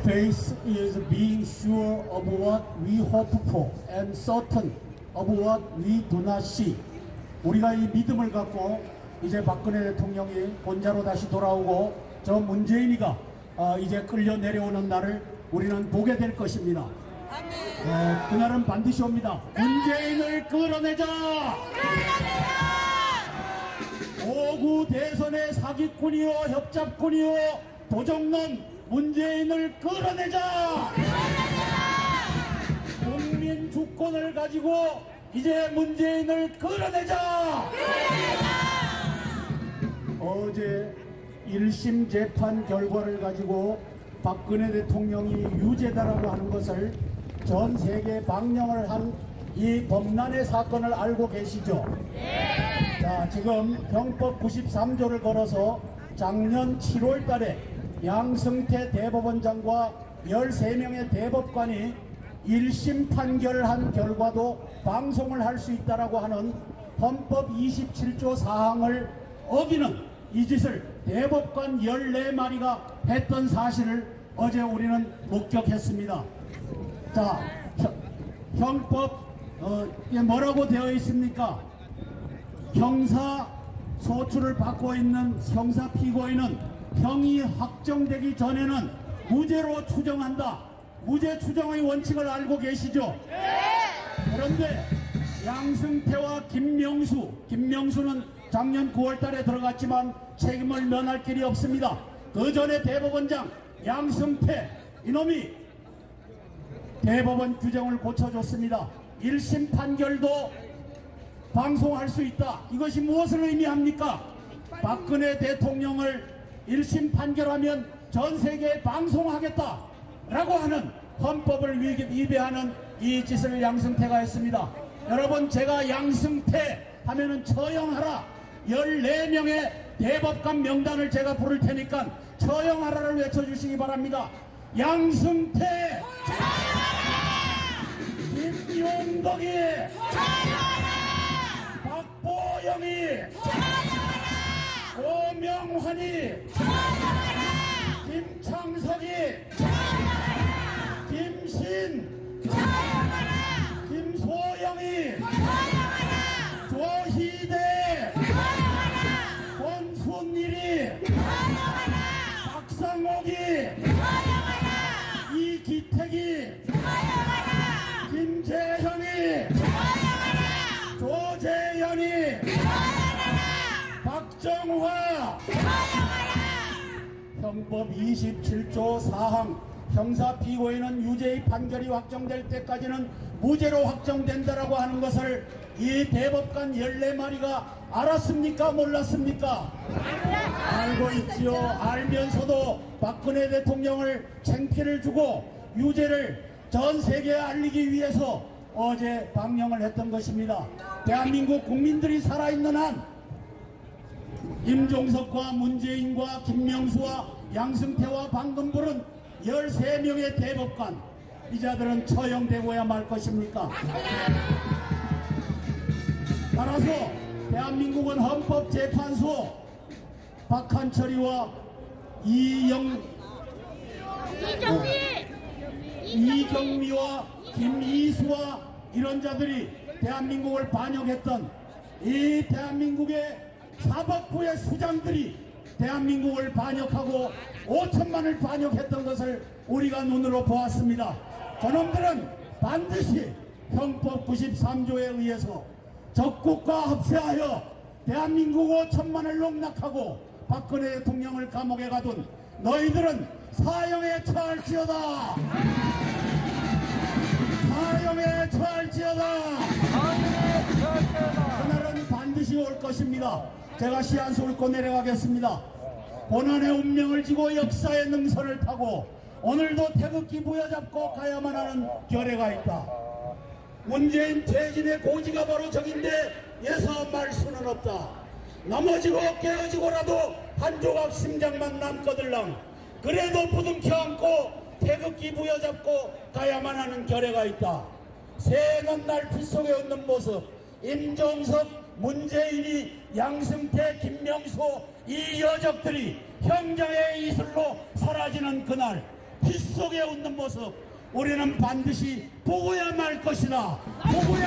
Faith is being sure of what we hope for and certain of what we do not see. 우리가 이 믿음을 갖고 이제 박근혜 대통령이 본자로 다시 돌아오고 저 문재인이가 이제 끌려 내려오는 날을 우리는 보게 될 것입니다. 그날은 반드시 옵니다. 문재인을 끌어내자! 오구 대선의 사기꾼이요 협잡꾼이요 도적놈 문재인을 끌어내자! 국민 주권을 가지고 이제 문재인을 끌어내자! 어제 1심 재판 결과를 가지고 박근혜 대통령이 유죄다라고 하는 것을 전 세계 방영을 한 이 범란의 사건을 알고 계시죠? 자, 지금 형법 93조를 걸어서 작년 7월 달에 양승태 대법원장과 13명의 대법관이 1심 판결한 결과도 방송을 할 수 있다라고 하는 헌법 27조 사항을 어기는 이 짓을 대법관 14마리가 했던 사실을 어제 우리는 목격했습니다. 자, 형법 뭐라고 되어 있습니까? 형사 소추를 받고 있는 형사 피고인은 형이 확정되기 전에는 무죄로 추정한다. 무죄 추정의 원칙을 알고 계시죠? 그런데 양승태와 김명수는 작년 9월 달에 들어갔지만 책임을 면할 길이 없습니다. 그 전에 대법원장 양승태 이놈이 대법원 규정을 고쳐줬습니다. 1심 판결도 방송할 수 있다. 이것이 무엇을 의미합니까? 박근혜 대통령을 1심 판결하면 전 세계에 방송하겠다 라고 하는 헌법을 위배하는 이 짓을 양승태가 했습니다. 여러분, 제가 양승태 하면은 처형하라 14명의 대법관 명단을 제가 부를 테니까 처형하라를 외쳐주시기 바랍니다. 양승태 김용덕이 박보영이 고명환이 김창석이 김신 김소영이 조희대 권순일이 박상옥이 이기택이 김재현이 조재현이 박정화 형법 27조 4항 형사 피고인은 유죄의 판결이 확정될 때까지는 무죄로 확정된다라고 하는 것을 이 대법관 14마리가 알았습니까? 몰랐습니까? 알고 있지요. 알면서도 박근혜 대통령을 창피를 주고 유죄를 전 세계에 알리기 위해서 어제 방영을 했던 것입니다. 대한민국 국민들이 살아있는 한 임종석과 문재인과 김명수와 양승태와 방금 부른 13명의 대법관 이자들은 처형되고야 말 것입니까? 따라서 대한민국은 헌법재판소 박한철이와 이경미와 김이수와 이런 자들이 대한민국을 반역했던 이 대한민국의 사법부의 수장들이 대한민국을 반역하고 5천만을 반역했던 것을 우리가 눈으로 보았습니다. 저놈들은 반드시 형법 93조에 의해서 적국과 합세하여 대한민국 5천만을 농락하고 박근혜 대통령을 감옥에 가둔 너희들은 사형에 처할지어다. 사형에 처할지어다. 그날은 반드시 올 것입니다. 제가 시한수 읊고 내려가겠습니다. 고난의 운명을 지고 역사의 능선을 타고 오늘도 태극기 부여잡고 가야만 하는 결의가 있다. 문재인 퇴진의 고지가 바로 저긴데 예서 말 수는 없다. 넘어지고 깨어지고라도 한 조각 심장만 남거들랑 그래도 부둥켜 안고 태극기 부여잡고 가야만 하는 결의가 있다. 새는 날빛 속에 웃는 모습 임종석 문재인이 양승태 김명수 이 여적들이 형장의 이슬로 사라지는 그날 빛 속에 웃는 모습 우리는 반드시 보고야 말 것이다. 보고야